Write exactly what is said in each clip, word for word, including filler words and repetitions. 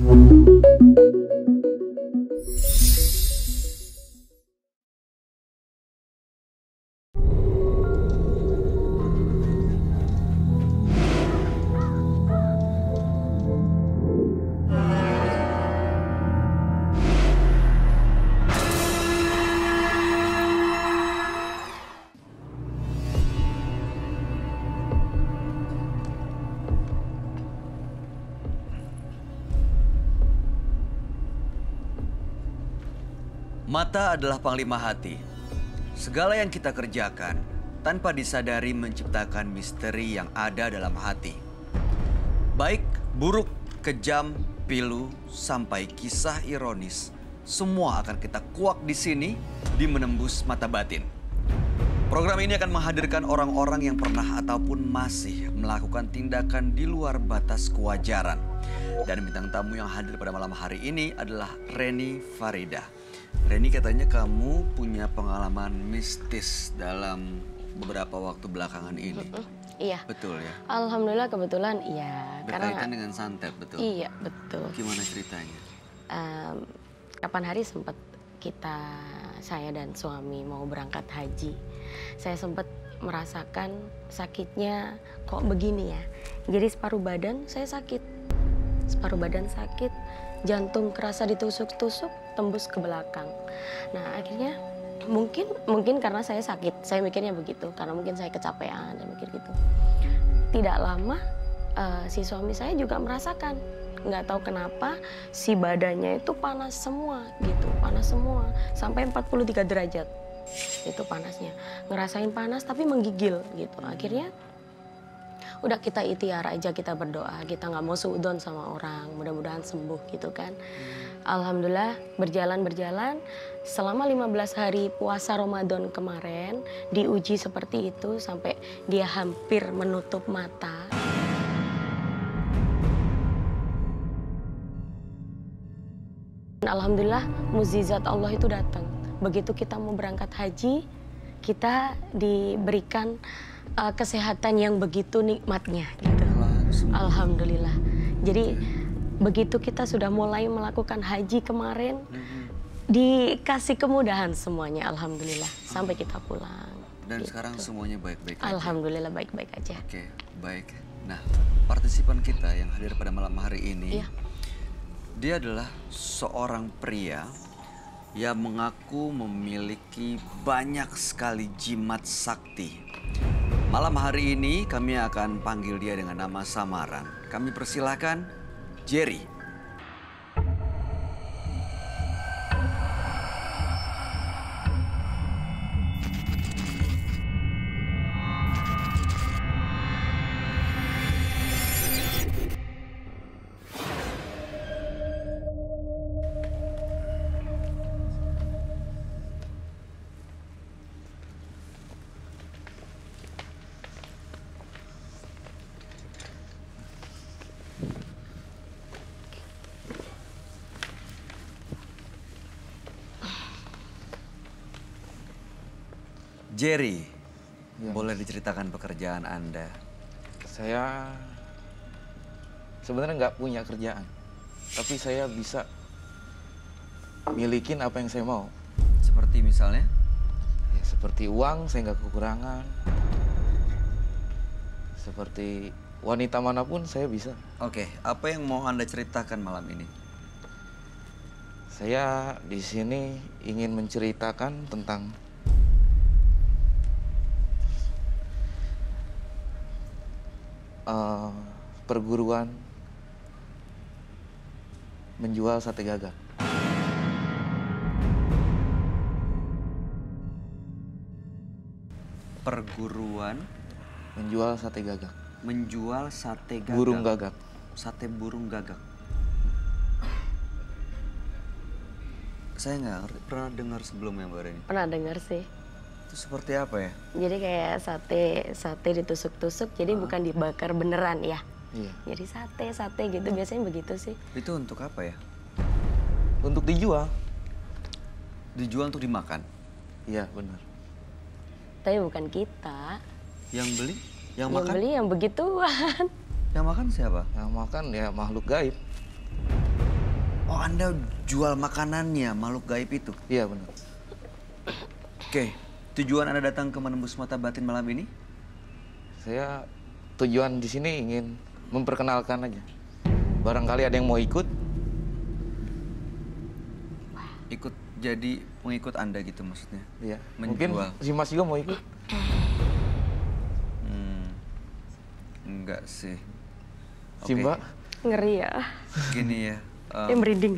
Mata adalah panglima hati. Segala yang kita kerjakan tanpa disadari menciptakan misteri yang ada dalam hati. Baik, buruk, kejam, pilu, sampai kisah ironis, semua akan kita kuak di sini di Menembus Mata Batin. Program ini akan menghadirkan orang-orang yang pernah ataupun masih melakukan tindakan di luar batas kewajaran. Dan bintang tamu yang hadir pada malam hari ini adalah Reni Farida. Reni, katanya kamu punya pengalaman mistis dalam beberapa waktu belakangan ini. Mm-mm. Iya. Betul ya? Alhamdulillah kebetulan iya. Berkaitan karena, dengan santet, betul? Iya, betul. Gimana ceritanya? Um, kapan hari sempat kita, saya dan suami mau berangkat haji. Saya sempat merasakan sakitnya kok begini ya. Jadi separuh badan saya sakit. Separuh badan sakit, jantung kerasa ditusuk-tusuk, tembus ke belakang. Nah akhirnya mungkin mungkin karena saya sakit, saya mikirnya begitu. Karena mungkin saya kecapean, saya mikir gitu. Tidak lama uh, si suami saya juga merasakan. Nggak tahu kenapa si badannya itu panas semua gitu, panas semua. Sampai empat puluh tiga derajat itu panasnya. Ngerasain panas tapi menggigil gitu. Akhirnya udah kita ikhtiar aja, kita berdoa, kita nggak mau suudon sama orang, mudah-mudahan sembuh gitu kan. Hmm. Alhamdulillah berjalan-berjalan selama lima belas hari puasa Ramadan kemarin diuji seperti itu sampai dia hampir menutup mata. Alhamdulillah mukjizat Allah itu datang. Begitu kita mau berangkat haji, kita diberikan Uh, kesehatan yang begitu nikmatnya gitu. Alhamdulillah. Jadi begitu kita sudah mulai melakukan haji kemarin, mm-hmm. dikasih kemudahan semuanya, alhamdulillah, sampai kita pulang. Dan gitu. Sekarang semuanya baik-baik aja? Alhamdulillah baik-baik aja. Oke, baik. Nah, partisipan kita yang hadir pada malam hari ini, iya. Dia adalah seorang pria yang mengaku memiliki banyak sekali jimat sakti. Malam hari ini kami akan panggil dia dengan nama samaran. Kami persilahkan Jerry. Jerry, ya. Boleh diceritakan pekerjaan Anda? Saya sebenarnya nggak punya kerjaan, tapi saya bisa milikin apa yang saya mau. Seperti misalnya? Ya, seperti uang, saya nggak kekurangan. Seperti wanita manapun saya bisa. Oke, apa yang mau Anda ceritakan malam ini? Saya di sini ingin menceritakan tentang Uh, perguruan menjual sate gagak. Perguruan menjual sate gagak. Menjual sate gagak. Burung gagak. Sate burung gagak. Saya nggak pernah dengar sebelumnya, Mbak Reni. Pernah dengar sih. Itu seperti apa ya? Jadi kayak sate, sate ditusuk-tusuk, jadi ah. bukan dibakar beneran ya? Iya. Jadi sate, sate gitu, biasanya begitu sih. Itu untuk apa ya? Untuk dijual. Dijual untuk dimakan? Iya, benar. Tapi bukan kita. Yang beli? Yang, yang makan? beli yang begituan. Yang makan siapa? Yang makan ya makhluk gaib. Oh, Anda jual makanannya, makhluk gaib itu? Iya, benar. Oke, tujuan Anda datang ke Menembus Mata Batin malam ini? Saya tujuan di sini ingin memperkenalkan aja. Barangkali ada yang mau ikut. Ikut jadi pengikut Anda gitu maksudnya? Iya. Menjual. Mungkin si Mas juga mau ikut. Hmm, enggak sih. Si Oke, Mbak. Ngeri ya. Gini ya. em, Dia merinding.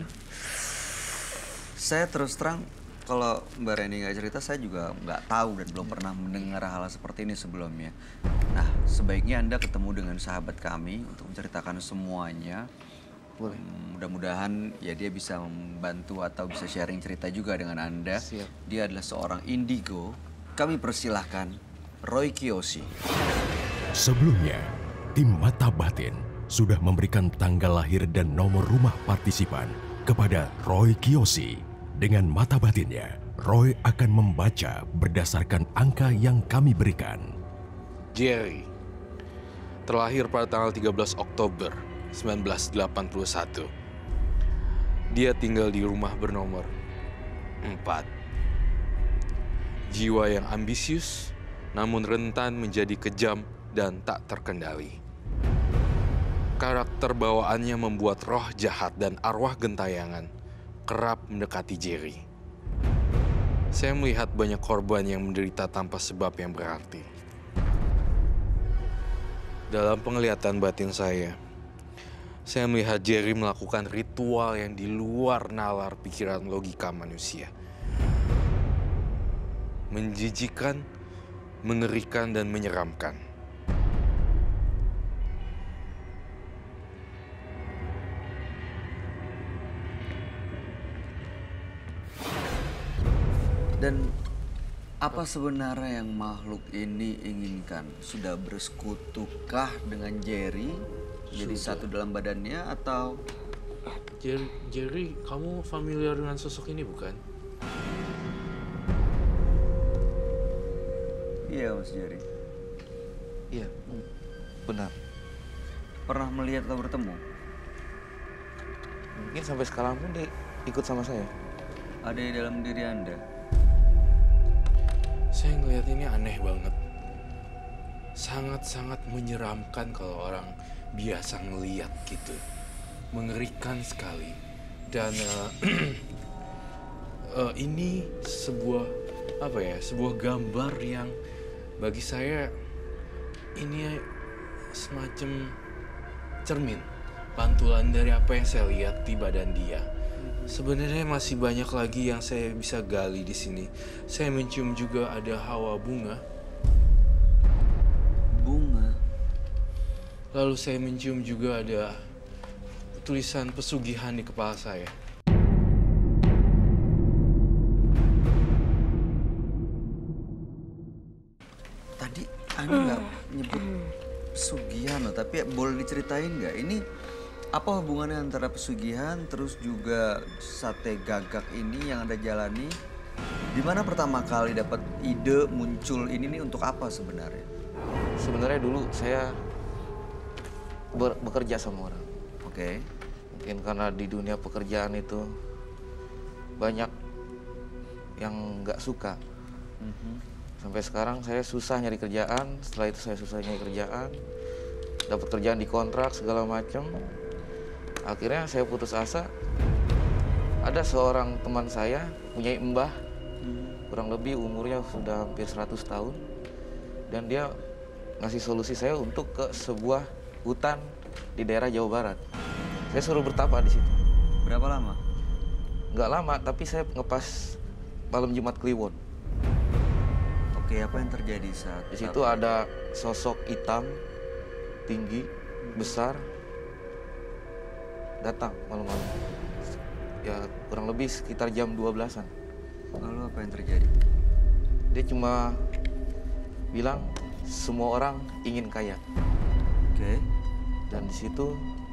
saya terus terang kalau Mbak Reni nggak cerita, saya juga nggak tahu dan belum pernah mendengar hal seperti ini sebelumnya. Nah, sebaiknya Anda ketemu dengan sahabat kami untuk menceritakan semuanya. Boleh. Hmm, Mudah-mudahan ya dia bisa membantu atau bisa sharing cerita juga dengan Anda. Siap. Dia adalah seorang indigo. Kami persilahkan Roy Kiyoshi. Sebelumnya, tim Mata Batin sudah memberikan tanggal lahir dan nomor rumah partisipan kepada Roy Kiyoshi. Dengan mata batinnya, Roy akan membaca berdasarkan angka yang kami berikan. Jerry terlahir pada tanggal tiga belas Oktober seribu sembilan ratus delapan puluh satu. Dia tinggal di rumah bernomor empat. Jiwa yang ambisius, namun rentan menjadi kejam dan tak terkendali. Karakter bawaannya membuat roh jahat dan arwah gentayangan kerap mendekati Jerry. Saya melihat banyak korban yang menderita tanpa sebab yang berarti. Dalam penglihatan batin saya, saya melihat Jerry melakukan ritual yang di luar nalar pikiran logika manusia. Menjijikan, mengerikan, dan menyeramkan. Dan apa sebenarnya yang makhluk ini inginkan? Sudah bersekutukah dengan Jerry? Jadi satu dalam badannya atau... Jerry, Jerry, kamu familiar dengan sosok ini bukan? Iya, Mas Jerry. Iya, benar. Pernah melihat atau bertemu? Mungkin sampai sekarang pun dia ikut sama saya. Ada di dalam diri Anda? Saya ngeliat ini aneh banget. Sangat-sangat menyeramkan kalau orang biasa ngeliat gitu. Mengerikan sekali. Dan uh, uh, ini sebuah apa ya? Sebuah gambar yang bagi saya ini semacam cermin, pantulan dari apa yang saya lihat di badan dia. Sebenarnya masih banyak lagi yang saya bisa gali di sini. Saya mencium juga ada hawa bunga. Bunga? Lalu saya mencium juga ada tulisan pesugihan di kepala saya. Tadi Anda nggak nyebut pesugihan loh, tapi boleh diceritain nggak? Ini apa hubungannya antara pesugihan terus juga sate gagak ini yang Anda jalani? Di mana pertama kali dapat ide muncul ini nih untuk apa sebenarnya? Sebenarnya dulu saya ber- bekerja sama orang. Oke. Mungkin karena di dunia pekerjaan itu banyak yang nggak suka. Mhm. Sampai sekarang saya susah nyari kerjaan. Setelah itu saya susah nyari kerjaan. Dapat kerjaan di kontrak segala macam. Akhirnya saya putus asa. Ada seorang teman saya punya mbah, kurang lebih umurnya sudah hampir seratus tahun. Dan dia ngasih solusi saya untuk ke sebuah hutan di daerah Jawa Barat. Saya suruh bertapa di situ. Berapa lama? Nggak lama, tapi saya ngepas malam Jumat Kliwon. Oke, apa yang terjadi saat Di situ ada sosok hitam, tinggi, besar, datang malam-malam. Ya kurang lebih sekitar jam dua belasan. Lalu apa yang terjadi? Dia cuma bilang semua orang ingin kaya. Oke. Dan di situ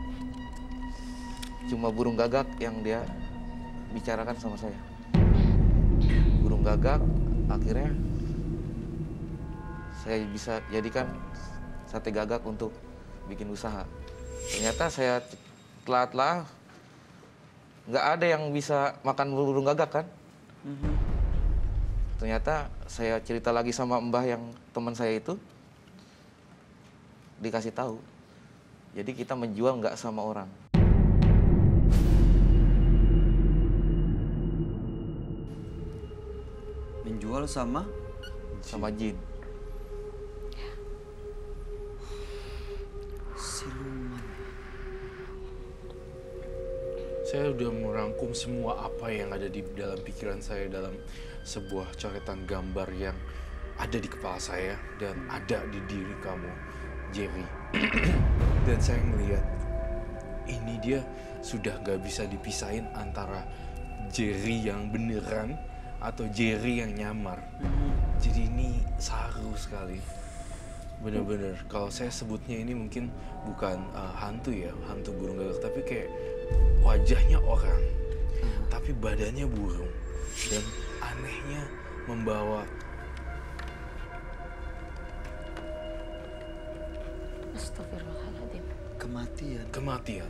cuma burung gagak yang dia bicarakan sama saya. Burung gagak akhirnya saya bisa jadikan sate gagak untuk bikin usaha. Ternyata saya telah-telah nggak ada yang bisa makan burung gagak kan. Mhm. Ternyata saya cerita lagi sama mbah yang teman saya itu, dikasih tahu. Jadi kita menjual nggak sama orang. Menjual sama Sama jin. siluman. Saya udah merangkum semua apa yang ada di dalam pikiran saya dalam sebuah coretan gambar yang ada di kepala saya dan ada di diri kamu, Jerry. Dan saya melihat ini dia sudah gak bisa dipisahin antara Jerry yang beneran atau Jerry yang nyamar. Jadi ini saru sekali. Bener-bener, kalau saya sebutnya ini mungkin bukan uh, hantu ya, hantu burung gagak, tapi kayak wajahnya orang, tapi badannya burung. Dan anehnya membawa Astagfirullahaladzim. Kematian. kematian.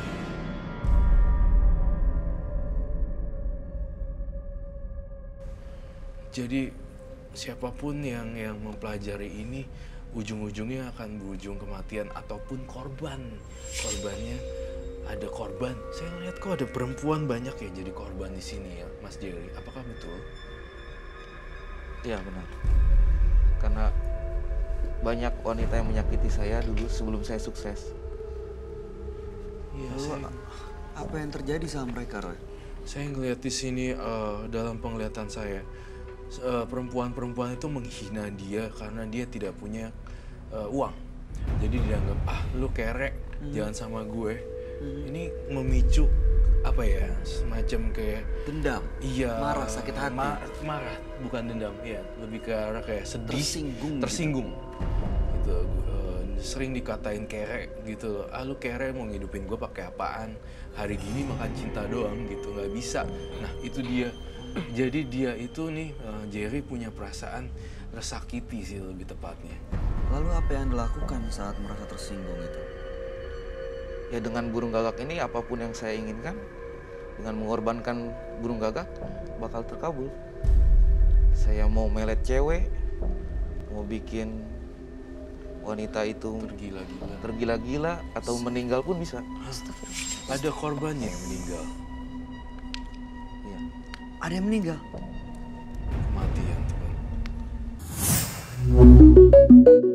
Jadi siapapun yang yang mempelajari ini ujung-ujungnya akan berujung kematian ataupun korban. Korbannya ada korban. Saya lihat kok ada perempuan banyak ya jadi korban di sini ya, Mas Jerry. Apakah betul? Iya benar. Karena banyak wanita yang menyakiti saya dulu sebelum saya sukses. Iya, Lalu saya, apa yang terjadi sama mereka, Roy? saya ngelihat di sini eh, dalam penglihatan saya eh, perempuan-perempuan itu menghina dia karena dia tidak punya eh, uang. Jadi dianggap ah lu kerek, jangan sama gue. Ini memicu apa ya, semacam kayak Dendam. iya Marah, sakit hati. ma- marah, bukan dendam, iya lebih ke arah kayak sedih, Tersinggung gitu. tersinggung gitu. Eh, sering dikatain kerek gitu loh. Ah lu kerek mau ngidupin gue pakai apaan, hari gini makan cinta doang gitu, nggak bisa. Nah itu dia. Jadi dia itu nih eh, Jerry punya perasaan tersakiti sih lebih tepatnya. Lalu apa yang dilakukan saat merasa tersinggung itu? Ya dengan burung gagak ini apapun yang saya inginkan, dengan mengorbankan burung gagak bakal terkabul. Saya mau melet cewek, mau bikin wanita itu Tergila-gila. tergila-gila atau meninggal pun bisa. Ada korbannya yang meninggal, Iya. Ada yang meninggal. kematian teman.